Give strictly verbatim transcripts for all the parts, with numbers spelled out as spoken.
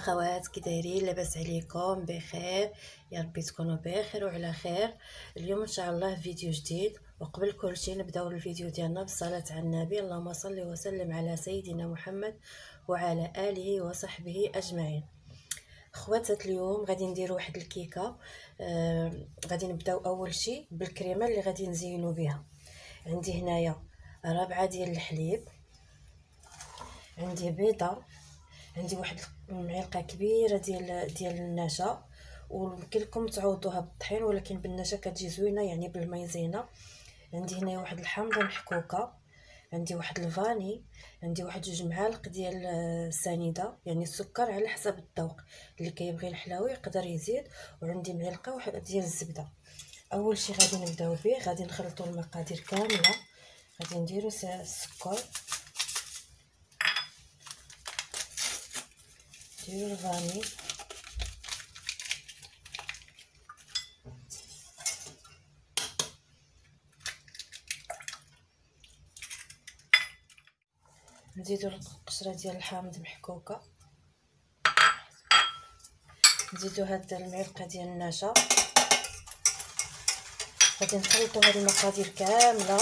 اخوات، كي دايرين؟ لاباس عليكم؟ بخير؟ يا ربي تكونوا بخير وعلى خير. اليوم ان شاء الله فيديو جديد، وقبل كل شيء نبداو الفيديو ديالنا بالصلاه على النبي. اللهم صل وسلم على سيدنا محمد وعلى اله وصحبه اجمعين. خواتات، اليوم غادي ندير واحد الكيكه. آه غادي نبداو اول شيء بالكريمه اللي غادي نزينو بها. عندي هنايا ربعه ديال الحليب، عندي بيضه، عندي واحد معلقه كبيره ديال ديال النشا، ويمكن لكم تعوضوها بالطحين ولكن بالنشا كتجي زوينه، يعني بالمايزينا. عندي هنايا واحد الحامضه محكوكه، عندي واحد الفاني، عندي واحد جوج معالق ديال السنيده، يعني السكر على حسب الذوق، اللي كيبغي الحلاوه يقدر يزيد، وعندي معلقه واحد ديال الزبده. اول شيء غادي نبداو به، غادي نخلطوا المقادير كامله. غادي نديروا السكر، نديروا الفاني، نزيدو القشره ديال الحامض محكوكه، نزيدو هاد المعلقه ديال النشا. غادي نخلطو هاد المقادير كامله.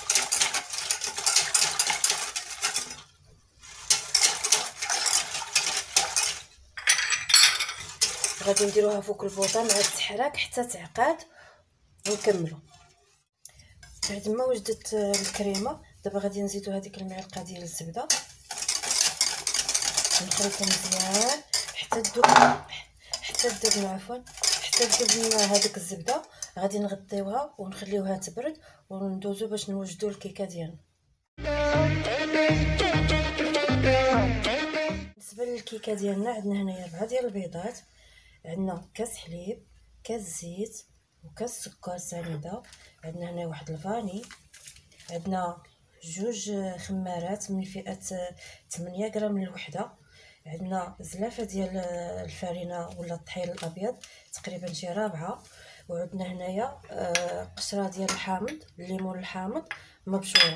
غادي نديروها فوق البوطه مع التحراك حتى تعقد ونكملو. بعد ما وجدت الكريمه، دابا غادي نزيدو هذيك المعلقه ديال الزبده، نخلطو مزيان حتى تذوب حتى تذوب عفوا حتى تذوب هذيك الزبده. غادي نغطيوها ونخليوها تبرد، وندوزو باش نوجدو الكيكه ديالنا. بالنسبه للكيكه ديالنا، عندنا هنايا ربعه ديال البيضات، عندنا كاس حليب، كاس زيت، وكاس سكر سنيده، عندنا هنا واحد الفاني، عندنا جوج خمارات من فئه ثمانية غرام الوحده، عندنا زلافه ديال الفارينه ولا الطحين الابيض تقريبا شي رابعه، وعندنا هنايا قشره ديال الحامض، الليمون الحامض مبشوره.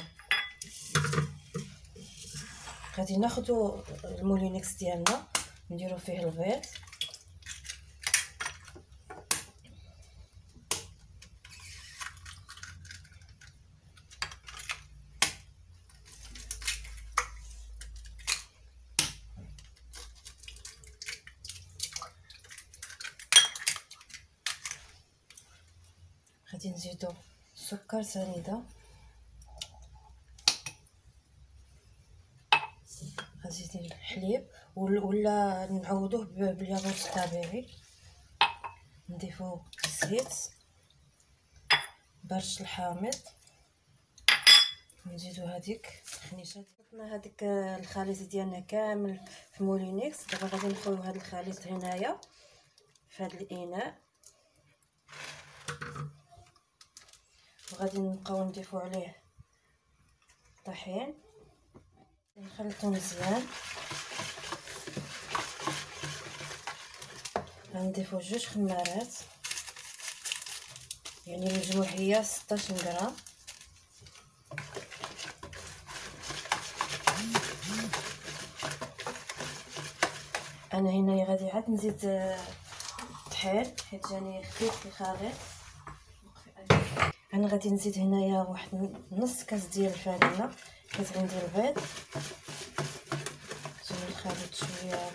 غادي ناخذوا المولينكس ديالنا نديرو فيه البيض، غادي نزيدو سكر سنيده، غنزيد الحليب ولا نعوضوه بالياغورت الطبيعي، نضيفو الزيت، برش الحامض، نزيدو هذيك الخنيشه. حطنا هذيك الخليط ديالنا كامل في مولينكس. دابا غادي نخويو هذا الخليط هنايا في هذا الاناء، وغادي نبقاو نضيفو عليه طحين، نخلطو مزيان. غنضيفو جوج خمارات، يعني المجموع هي ستاش غرام. انا هنايا غادي عاد نزيد طحين حيت جاني خفيف في الخليط. انا غادي نزيد هنايا واحد نص كاس ديال الفرينه حيت عندي البيض. غادي نخلط شويه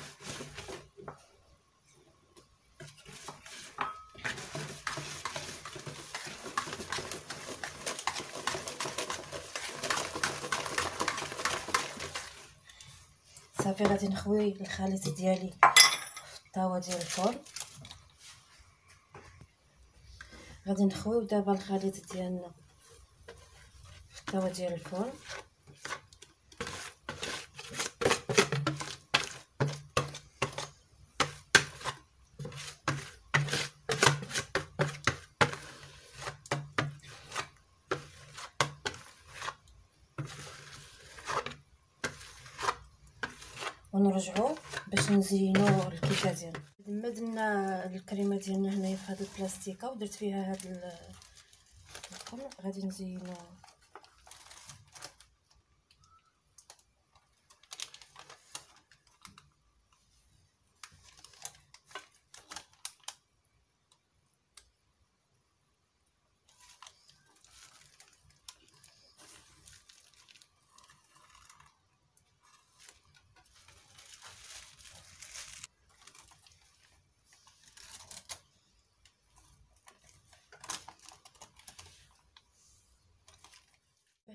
صافي. غادي نخوي الخليط ديالي في الطاوه ديال الفرن. غادي نخويو دابا الخليط ديالنا في الطاوه ديال الفرن. ونرجعوا باش نزينوا الكيكه ديالنا. لما درنا الكريمه ديالنا هنايا في هذه البلاستيكه ودرت فيها هذا الخل، غادي نزينوا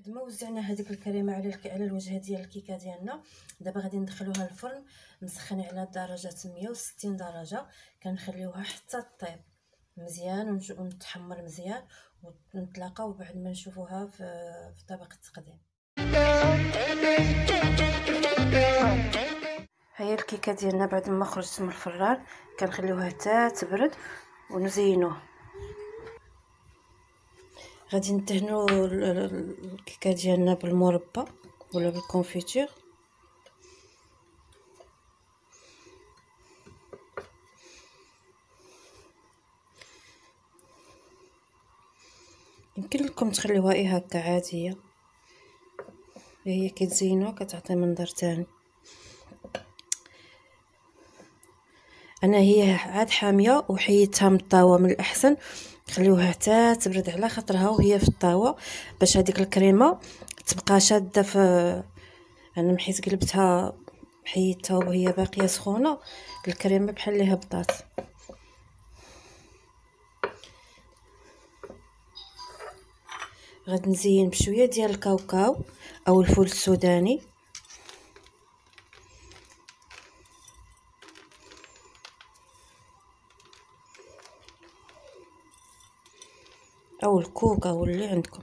بعد ما وزعنا هذيك الكريمه على على الوجه ديال الكيكه ديالنا، دابا غادي ندخلوها الفرن مسخن على درجه مية وستين درجه. كنخليوها حتى طيب مزيان ونتحمر مزيان، ونتلاقاو بعد ما نشوفوها في في طبق التقديم. هي الكيكه ديالنا بعد ما خرجت من الفران كنخليوها حتى تبرد ونزينوه. غادي ندهنوا الكيكه ديالنا بالمربى ولا بالكونفيتور. يمكن لكم تخليوها ايه هكا عاديه، هي كتزينوها كتعطي منظر تاني. انا هي عاد حاميه وحيدتها من الطاوه، من الاحسن خليوها حتى تبرد على خاطرها وهي في الطاوه باش هذيك الكريمه تبقى شاده. في انا حيت قلبتها حيدتها وهي باقيه سخونه، الكريمه بحال اللي هبطات. غادي نزين بشويه ديال الكاوكاو او الفول السوداني او الكوكا او اللي عندكم.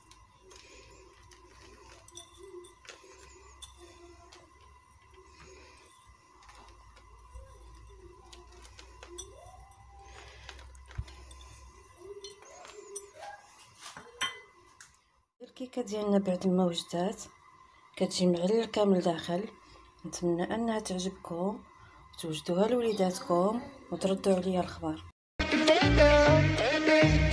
الكيكه ديالنا بعد ما وجدات كتجي معلكه من الداخل. نتمنى انها تعجبكم وتوجدوها لوليداتكم وتردوا عليا الخبر.